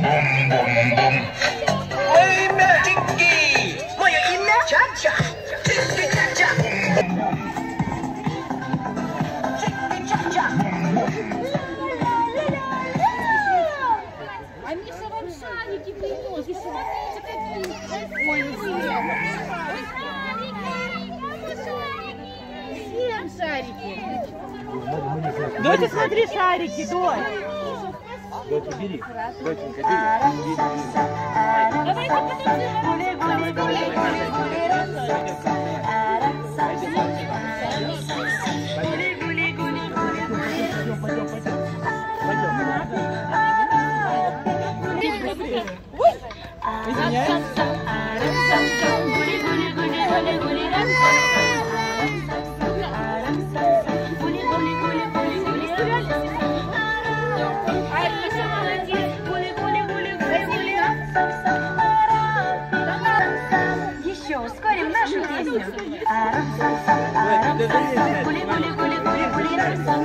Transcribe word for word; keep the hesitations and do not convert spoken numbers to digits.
Ой, мягенький! Мое имя Ча-Ча! Ча-Ча! А Миша вам шарики приносит. Смотрите, какие. Ой, всем шарики. Доча, смотри, шарики, дочь. Доча, бери. Доченька, бери. Давайте потанцуем. Еще ускорим нашу песню.